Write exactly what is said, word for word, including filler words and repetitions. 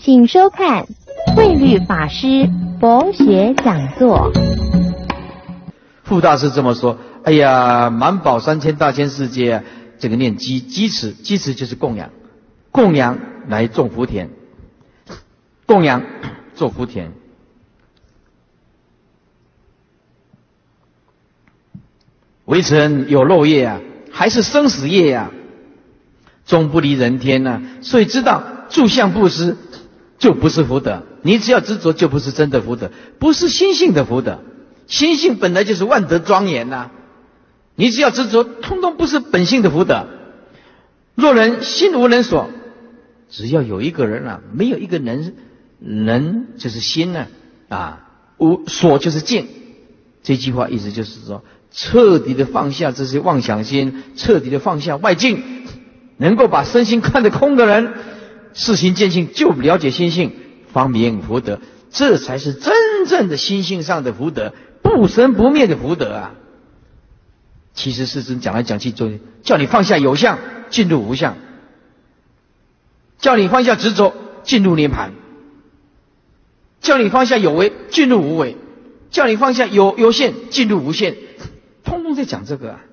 请收看慧律法师佛学讲座。 傅大师这么说：哎呀，满宝三千大千世界啊，这个念积积持，积持就是供养，供养来种福田，供养做福田。微尘有漏业啊，还是生死业啊，终不离人天啊。所以知道住相布施就不是福德，你只要执着就不是真的福德，不是心性的福德。心性本来就是万德庄严呐、啊，你只要执着，通通不是本性的福德。若人心无人所，只要有一个人啊，没有一个人，人就是心呢、啊，啊，无所就是见。这句话意思就是说，彻底的放下这些妄想心，彻底的放下外境，能够把身心看得空的人，视行见性，就了解心性，方明福德，这才是真正的心性上的福德，不生不灭的福德啊！其实世尊讲来讲去，就叫你放下有相，进入无相；叫你放下执着，进入涅槃；叫你放下有为，进入无为；叫你放下有有限，进入无限。通通在讲这个啊。